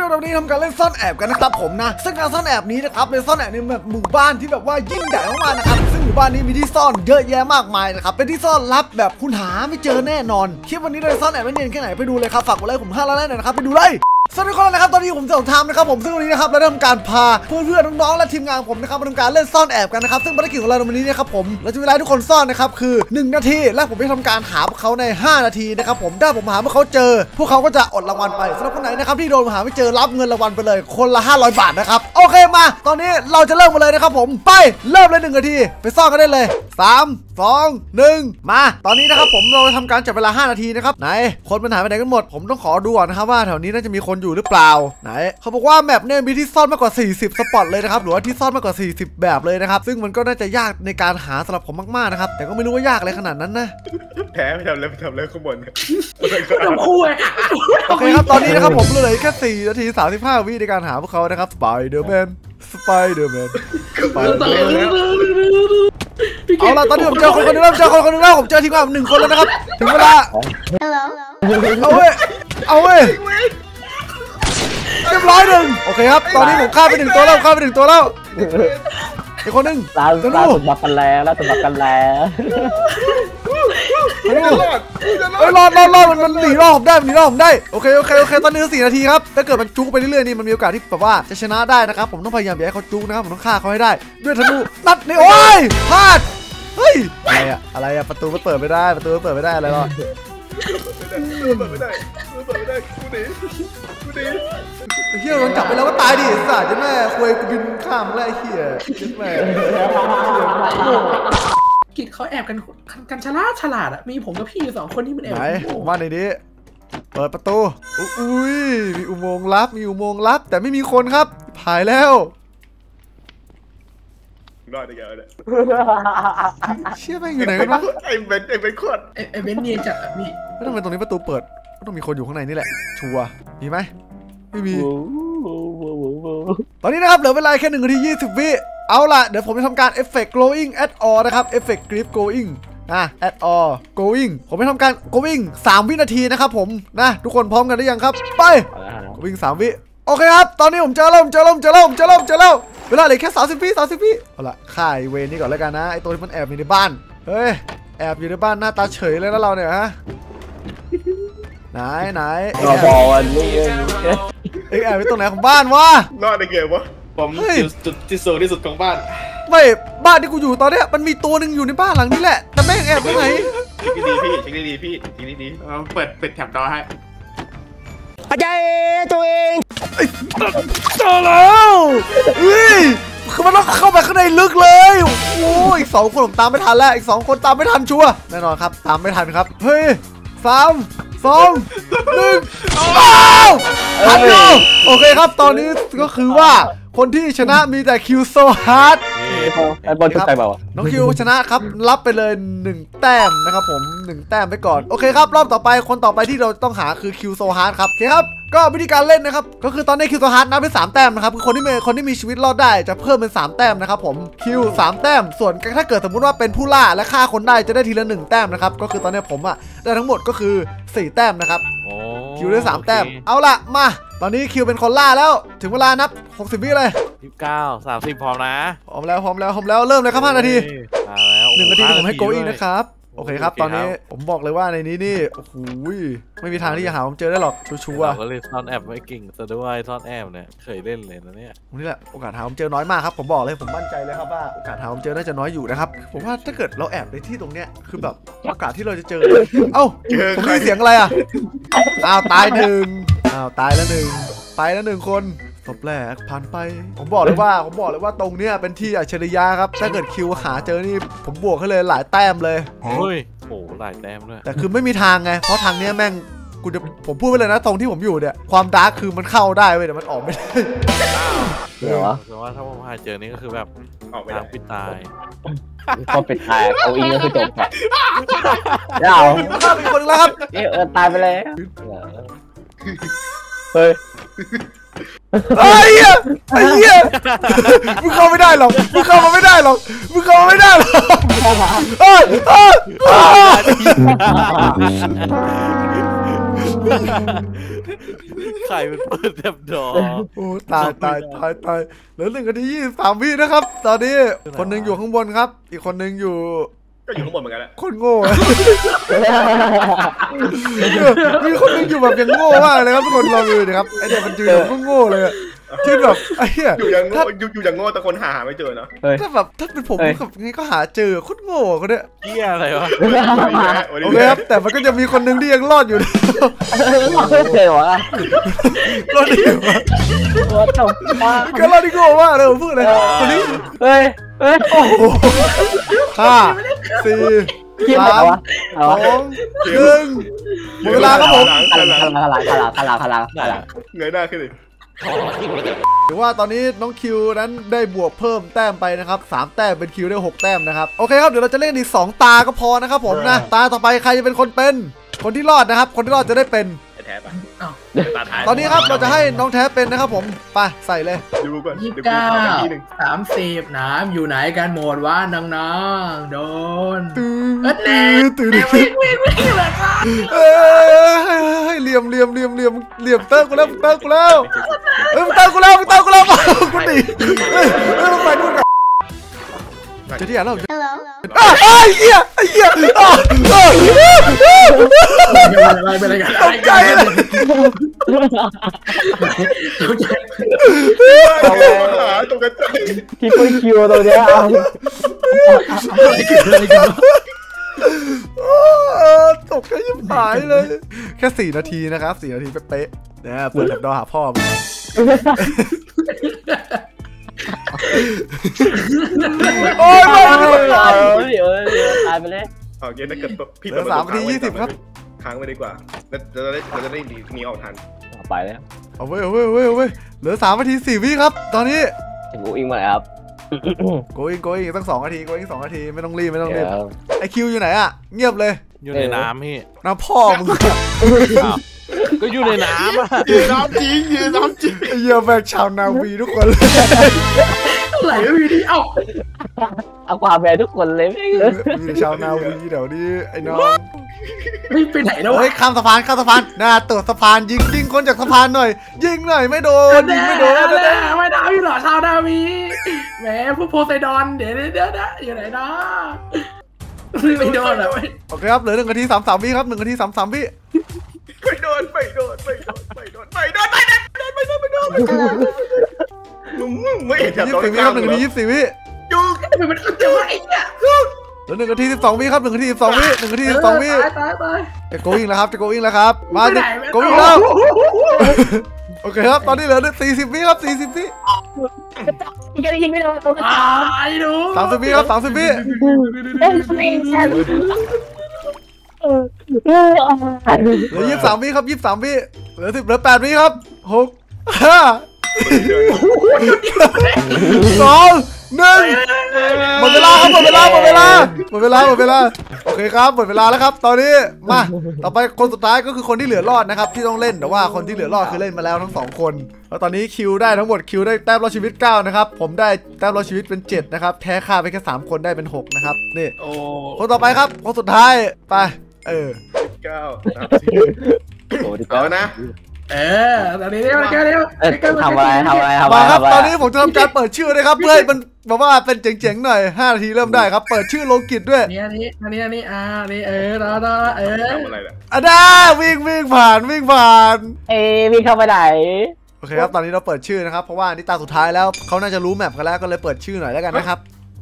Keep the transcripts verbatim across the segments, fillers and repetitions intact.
วิดีโอนี้ทำการเล่นซ่อนแอบกันนะครับผมนะซึ่งการซ่อนแอบนี้นะครับเป็นซ่อนแอบในแบบหมู่บ้านที่แบบว่ายิ่งใหญ่มากๆนะครับซึ่งหมู่บ้านนี้มีที่ซ่อนเยอะแยะมากมายนะครับเป็นที่ซ่อนลับแบบคุณหาไม่เจอแน่นอนคลิปวันนี้เราซ่อนแอบไม่เนียนแค่ไหนไปดูเลยครับฝากกดไลค์ผมห้าล้านแน่นอนนะครับไปดูเลยสวัสดีคนนะครับตอนนี้ผมจะทำนะครับผมซึ่งวันนี้นะครับเราได้ทำการพาเพื่อนๆน้องๆและทีมงานผมนะครับมาทำการเล่นซ่อนแอบกันนะครับซึ่งภารกิจของเราในวันนี้นะครับผมเราจะเวลาทุกคนซ่อนนะครับคือหนึ่งนาทีและผมจะทำการหาพวกเขาในห้านาทีนะครับผมถ้าผมหาพวกเขาเจอพวกเขาก็จะอดรางวัลไปสำหรับคนไหนนะครับที่โดนหาไม่เจอรับเงินรางวัลไปเลยคนละห้าร้อยบาทนะครับโอเคมาตอนนี้เราจะเริ่มกันเลยนะครับผมไปเริ่มเลยหนึ่งนาทีไปซ่อนกันได้เลยสาม สอง หนึ่งมาตอนนี้นะครับผมเราทำการจับเวลาห้านาทีนะครับไหนคนมันหายไปไหนกันหมดผมต้องขอดูก่อนนะครับว่าแถวนี้น่าจะมีคนอยู่หรือเปล่าไหนเขาบอกว่าแมปเนี่ยมีที่ซ่อนมากกว่าสี่สิบสปอตเลยนะครับหรือว่าที่ซ่อนมากกว่าสี่สิบแบบเลยนะครับซึ่งมันก็น่าจะยากในการหาสำหรับผมมากๆนะครับแต่ก็ไม่รู้ว่ายากอะไรขนาดนั้นนะแพ้ไม่ทำเลยไม่ทำเลยข้างบนทำคู่เลยโอเคครับตอนนี้นะครับผมเหลือแค่สี่นาทีสามสิบห้าวิในการหาพวกเขานะครับสไปเดอร์แมนสไปเดอร์แมนเอาล่ะตอนนี้ผมเจอคนคนนึงแล้วเจอคนคนนึงแล้วผมเจอทีมงานหนึ่งคนแล้วนะครับถึงเวลาเอาเว้ยเอาเว้ยเรียบร้อยหนึ่งโอเคครับตอนนี้ผมฆ่าไปหนึ่งตัวแล้วฆ่าไปหนึ่งตัวแล้วอีกคนนึงล่าสุดบักกันแล้วล่าสุดบักกันแล้วเฮ้ยรอดรอดรอดมันหนีรอดผมได้มันหนีรอดผมได้โอเคโอเคโอเคตอนนี้สี่นาทีครับถ้าเกิดมันจุกไปเรื่อยๆนี่มันมีโอกาสที่แบบว่าจะชนะได้นะครับผมต้องพยายามอย่าให้เขาจุกนะครับผมต้องฆ่าเขาให้ได้ด้วยธนูนัดนี่โอ้ยพลาดเฮ้ยอะไรอะอะไรอะประตูมันเปิดไม่ได้ประตูมันเปิดไม่ได้อะไรหรอเปิดไม่ได้เปิดไม่ได้กูหนีกูหนีเฮียโดนจับไปแล้วก็ตายดิสัตว์จะแม่คุยกูบินข้ามแล้วไอ้เฮียจะแม่กิจเขาแอบกันกันฉลาดฉลาดอะมีผมกับพี่สองคนที่มันแอบไหนผมว่าในนี้เปิดประตูอุ้ยมีอุโมงค์ลับมีอุโมงค์ลับแต่ไม่มีคนครับหายแล้วรอดได้ไงเนี่ยเชี่ยแม่งอยู่ไหนกันวะไอ้เบนไอ้เบนโคตรไอ้เบนเนียนจัดอะพี่แล้วทำไมตรงนี้ประตูเปิดก็ต้องมีคนอยู่ข้างในนี่แหละชัวร์มีไหมไม่มีตอนนี้นะครับเหลือเวลาแค่หนึ่งนาทียี่สิบวิเอาล่ะเดี๋ยวผมจะทำการ Effect Glowing at all นะครับ Effect Grip Glowing อ่ะ at all Glowing ผมจะทำการ Glowing สามวินาทีนะครับผมนะทุกคนพร้อมกันหรือยังครับไป Glowing สามวิโอเคครับตอนนี้ผมเจอแล้วผมเจอแล้วผมเจอแล้วผมเจอแล้วผมเจอแล้วเวลาเหลือแค่สามสิบวิสามสิบวิเอาล่ะฆ่าไอ้เวรนี่ก่อนแล้วกันนะไอ้ตัวที่มันแอบอยู่ในบ้านเฮ้ยแอบอยู่ในบ้านหน้าตาเฉยเลยนะเราเนี่ยฮะไหนไหนเราบอลนี่เอ็งแอบไปตรงไหนของบ้านวะรอดได้ไงวะผมจุดที่สูงที่สุดของบ้านไม่บ้านที่กูอยู่ตอนเนี้ยมันมีตัวหนึ่งอยู่ในบ้านหลังนี้แหละแต่แม่งแอบไปไหนเช็คดีพี่เช็คดีพี่เช็คดีเปิดเปิดแถบดอให้อาจารย์ตัวเองเจอแล้วเฮ้ยคือมันต้องเข้าไปข้างในลึกเลยโอ้อีกสองคนผมตามไม่ทันแล้วอีกสองคนตามไม่ทันชัวร์แน่นอนครับตามไม่ทันครับเฮ้ยสามสองหนึ่งทันอยู่โอเคครับตอนนี้ก็คือว่าคนที่ชนะมีแต่คิวโซฮาร์ดไอ้บอลชุดใจเปล่าน้องคิวชนะครับรับไปเลยหนึ่งแต้มนะครับผมหนึ่งแต้มไปก่อนโอเคครับรอบต่อไปคนต่อไปที่เราต้องหาคือคิวโซฮาร์ดครับโอเคครับก็วิธีการเล่นนะครับก็คือตอนนี้คิวโซฮาร์ดนับเป็นสามแต้มนะครับคือคนที่มีคนที่มีชีวิตรอดได้จะเพิ่มเป็นสามแต้มนะครับผมคิวสามแต้มส่วนถ้าเกิดสมมุติว่าเป็นผู้ล่าและฆ่าคนได้จะได้ทีละหนึ่งแต้มนะครับก็คือตอนนี้ผมอ่ะได้ทั้งหมดก็คือสี่แต้มนะครับคิวได้สามแต้มเอาล่ะมาตอนนี้คิวเป็นคนล่าแล้วถึงเวลานับหกสิบวิเลยยี่สิบเก้า สามสิบพร้อมนะพร้อมแล้วพร้อมแล้วพร้อมแล้วเริ่มเลยครับห้านาทีหนึ่งนาทีผมให้โกอิงนะครับโอเคครับตอนนี้ผมบอกเลยว่าในนี้นี่โอ้โหไม่มีทางที่จะหาผมเจอได้หรอกชัวร์ก็เลยซ่อนแอบไม่เก่งซะด้วยซ่อนแอบเนี่ยเคยเล่นเลยนะเนี่ยนี่แหละโอกาสหาผมเจอน้อยมากครับผมบอกเลยผมมั่นใจเลยครับว่าโอกาสหาผมเจอน่าจะน้อยอยู่นะครับผมว่าถ้าเกิดเราแอบในที่ตรงเนี้ยคือแบบโอกาสที่เราจะเจอเอ้าผมได้เสียงอะไรอ่ะอ้าวตายหนึ่งอ้าวตายแล้วหนึ่งไปแล้วหนึ่งคนศพแรกผ่านไปผมบอกเลยว่าผมบอกเลยว่าตรงเนี้ยเป็นที่อัจฉริยะครับถ้าเกิดคิวหาเจอนี่ผมบวกให้เลยหลายแต้มเลยเฮ้ยโอ้หลายแต้มด้วยแต่คือไม่มีทางไงเพราะทางเนี้ยแม่งกูจะผมพูดไปเลยนะตรงที่ผมอยู่เนี่ยความดาร์กคือมันเข้าได้เว้ยแต่มันออกไม่ได้เหรอแต่ว่าถ้าผมหาเจอนี่ก็คือแบบออกไม่ได้ปิดตายพอปิดตายเอาอิงก็คือจบครับเดี๋ยวมีคนแล้วครับเออตายไปเลยเฮ้ยไอ้เหี้ยไอ้เหี้ยมึงเข้าไม่ได้หรอกมึงเข้ามาไม่ได้หรอกมึงเข้ามาไม่ได้หรอกใครเป็นเปิดแทบดอโอ้ตายตายตายตายเหลือหนึ่งนาทียี่สิบสามวินะครับตอนนี้คนหนึ่งอยู่ข้างบนครับอีกคนหนึ่งอยู่ก็อยู่ข้างบนเหมือนกันแหละคนโง่มีคนหนึงอยู่แบบยังโง่มากเลยครับทุกคนลองดูดิครับไอเด็กมันยืนแบบโง่เลยชื่อแบบไอ้เหี้ยอยู่อย่างโง่อยู่อยู่อย่างโง่แต่คนหาไม่เจอเนาะถ้าแบบถ้าเป็นผมกับไงก็หาเจอโคตรโง่คนเนี้ยเหี้ยอะไรวะโอเคครับแต่มันก็จะมีคนหนึ่งที่ยังรอดอยู่เจอวะรอดอยู่ก็รอดที่โง่มากเลยผมพูดเลยคนนี้เฮ้ยเฮ้ยโอ้โหห้าสี่สามสองหนึ่งหมดเวลาครับผมขลังขลังขลังขลังขลังขลังขลังเงยหน้าขึ้นเลยถือว่าตอนนี้น้องคิวนั้นได้บวกเพิ่มแต้มไปนะครับสามแต้มเป็นคิวได้หกแต้มนะครับโอเคครับเดี๋ยวเราจะเล่นอีกสองตาก็พอนะครับผมนะตาต่อไปใครจะเป็นคนเป็นคนที่รอดนะครับคนที่รอดจะได้เป็นแท้ปะตอนนี้ครับเราจะให้น้องแท้เป็นนะครับผมไปใส่เลยดูก่อนยี่สิบเก้าสามสิบน้ำอยู่ไหนกันหมดวะน้องๆโดนตื่นตื่นวิ่งวิ่งวิ่งเลยครับเอ้ยเหลี่ยมเหลี่ยมเหลี่ยมเหลี่ยมเหลี่ยมเติร์กูแล้วเติร์กูแล้วเอ้ยเติร์กูแล้วเติร์กูแล้วกูหนีเฮ้ยเฮ้ยไปดูกันจะที่อ่านแล้วไอ้เหี้ยไอ้เหี้ยอะไรเป็นอะไรกันตกใจเลยตกใจตกใจที่คุยคิวตัวเนี้ยตกใจยิ่งหายเลยแค่สี่นาทีนะครับสี่นาทีเป๊ะๆนะเปิดแบบดอหาพ่อมึงโอ้ยไม่ตายตายไปเลยโอเคถ้าเกิดพี่เหลือสามนาทียี่สิบครับค้างไว้ดีกว่าเราจะได้เราจะได้หนีออกทันไปแล้วเอาเว้ยเอาเว้ยเอาเว้ยเอาเว้ยเหลือสามนาทีสี่วิครับตอนนี้ถึงกูอิงมาแล้วครับโกอิงโกอิงตั้งสองนาทีโกอิงสองนาทีไม่ต้องรีบไม่ต้องรีบไอคิวอยู่ไหนอะเงียบเลยอยู่ในน้ำพี่น้ำพ่อมึงก็อยู่ในน้ำอะน้ำจริงอยู่น้ำจริงเยอะแบบชาวนาวีทุกคนเลยไหลวีดิเอ้าเอาความแม่ทุกคนเลยมีชาวนาวีเดี๋ยวนี้ไอ้น้องไม่ไปไหนแล้วเฮ้ยข้ามสะพานข้ามสะพานหน้าตัวสะพานยิงยิงคนจากสะพานหน่อยยิงหน่อยไม่โดนยิงไม่โดนไม่ได้ไม่ได้หรอชาวนาวีแหมผู้โพไซดอนเดี๋ยวเดี๋ยวนะอยู่ไหนนะไม่โดนเหรอโอเคครับเหลือหนึ่งนาทีสามสามวิครับหนึ่งนาทีสามสามวิไม่โดนไม่โดนไม่โดนไม่โดนไม่โดนไม่โดนไม่โดนไม่โดนไม่โดนมึงไม่เห็นยี่สิบสี่วิครับหนึ่งนาทียี่สิบสี่วิยูมันเป็นคนจะไอ้เนี่ยแล้วหนึ่งนาทีสิบสองวิครับหนึ่งนาทีสิบสองวิหนึ่งนาทีสิบสองวิตายตายตายจะโกวิ่งแล้วครับจะโกวิ่งแล้วครับมาจะโกวิ่งแล้วโอเคครับตอนนี้เหลือสี่สิบวิครับสี่สิบวิยังยิงไม่โดนไอ้ดูสามสิบวิครับสามสิบวิเหลือยี่สิบสามวิครับยี่สิบสามวิเหลือสิบเหลือแปดวิครับหกห้าสองหนึ่งหมดเวลาครับหมดเวลาหมดเวลาหมดเวลาหมดเวลาโอเคครับหมดเวลาแล้วครับตอนนี้มาต่อไปคนสุดท้ายก็คือคนที่เหลือรอดนะครับที่ต้องเล่นแต่ว่าคนที่เหลือรอดคือเล่นมาแล้วทั้งสองคนแล้วตอนนี้คิวได้ทั้งหมดคิวได้แต้มรอดชีวิตเก้านะครับผมได้แต้มรอดชีวิตเป็นเจ็ดนะครับแพ้ค่าไปแค่สามคนได้เป็นหกนะครับนี่คนต่อไปครับคนสุดท้ายไปเออเก้าโอ้ดิเอานะเออตอนนี้เนี่ยเดี๋ยวทำอะไรทำอะไรทำอะไรมาครับตอนนี้ผมจะทำการเปิดชื่อนะครับเพื่อให้มันแบบว่าเป็นเจ๋งๆหน่อยห้านาทีเริ่มได้ครับเปิดชื่อโลกิตด้วยนี่อันนี้อันนี้อันนี้อ่านี่เออรอรอเออทำอะไรล่ะอ่ะได้วิ่งวิ่งผ่านวิ่งผ่านเอวิ่งเข้าไปไหนโอเคครับตอนนี้เราเปิดชื่อนะครับเพราะว่านี่ตาสุดท้ายแล้วเขาน่าจะรู้แมปกันแล้วก็เลยเปิดชื่อหน่อยแล้วกันนะครับ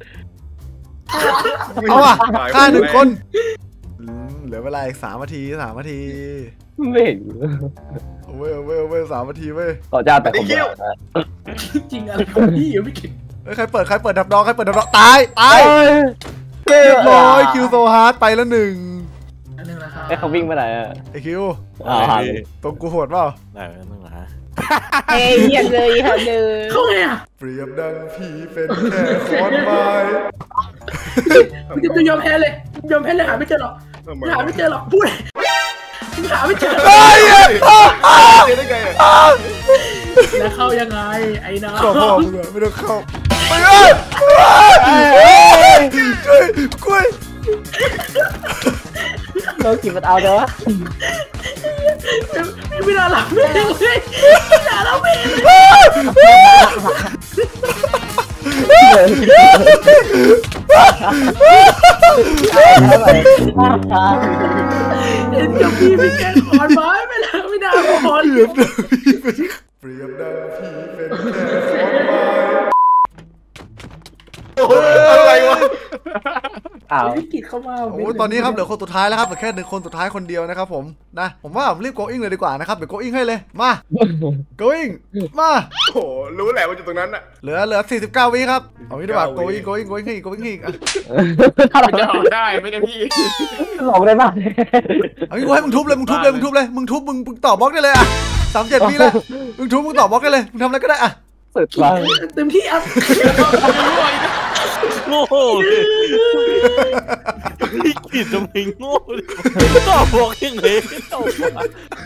เอาอ่ะฆ่าหนึ่งคนเหลือเวลาอีกสามนาทีสามนาทีไม่เห็นเว้ยเว้ยเว้ยสามนาทีเว้ยต่อจ้าแต่คนเดียวจริงอะไรคนนี้อยู่ไม่คิดใครเปิดใครเปิดดับดองใครเปิดดับดองตายตายเรียบร้อยคิวโซฮาร์ดไปแล้วหนึ่งไอ้เขาวิ่งไปไหนอะไอคิวตรงกูโหดเปล่าไหนนั่งหาเฮ้ยเยี่ยมเลยค่ะเลยเขาไงอะเปรียบดังผีเป็นแค่คอนไม้จะยอมแพ้เลยยอมแพ้เลยหาไม่เจอหรอกหาไม่เจอหรอกพูดหาไม่เจอไอ้เหี้ยได้ไงแล้วเข้ายังไงไอ้น้องก็พ่อมึงไม่ต้องเข้าไปเลยช่วยกุ้ยเรากินมันเอาเด้อไม่น่าหลับเพลงเลยไม่น่าหลับเพลงเลยเห็นกับพี่พี่แกขอนไม้ไปแล้วไม่น่าขอนเปรียบดังพี่เป็นเปรียบดังพี่เป็นแค่ขอนไม้อะไรวะอ้าวพี่กิจเข้ามาโอ้ตอนนี้ครับเหลือคนสุดท้ายแล้วครับเหลือแค่หนึ่งคนสุดท้ายคนเดียวนะครับผมนะผมว่าผมรีบ going เลยดีกว่านะครับเดี๋ยว going ให้เลยมา going มาโอ้รู้แหละว่าอยู่ตรงนั้นอ่ะเหลือเหลือสี่สิบเก้าวิครับเอางี้ดีกว่า going going going ให้อีก going ให้อีกอ่ะมันจะออกได้ไม่ได้พี่หลอกได้ป่ะเอางี้กูให้มึงทุบเลยมึงทุบเลยมึงทุบเลยมึงทุบมึงมึงต่อบล็อกได้เลยอ่ะสามเจ็ดวิแล้วมึงทุบมึงต่อบล็อกได้เลยมึงทำอะไรก็ได้อ่ะสุดว่ะเต็มที่อ่ะโง่เลยพี่กิดทำไมโง่เลยตอบบอกยังไงไม่ตอบวะ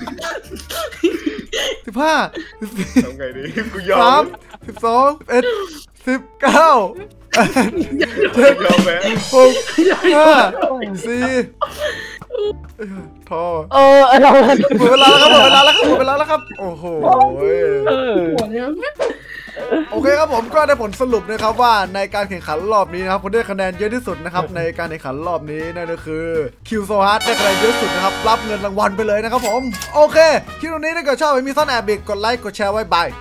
สิบห้าทำไงดีกูยอสามมสิบสองสิบเอ็ดสิบเก้ายอมแพ้หกห้าสี่ทอเออเราหมดเวลาแล้วครับหมดเวลาแล้วครับหมดเวลาแล้วครับโอ้โหหัวเนี่ยโอเคครับผมก็ได้ผลสรุปนะครับว่าในการแข่งขันรอบนี้นะครับคนได้คะแนนเยอะที่สุดนะครับในการแข่งขันรอบนี้นั่นก็คือคิวโซฮาร์ดได้คะแนนเยอะสุดนะครับรับเงินรางวัลไปเลยนะครับผมโอเคคลิปนี้ถ้าเกิดชอบมีซ่อนแอบอีกกดไลค์กดแชร์ไว้บาย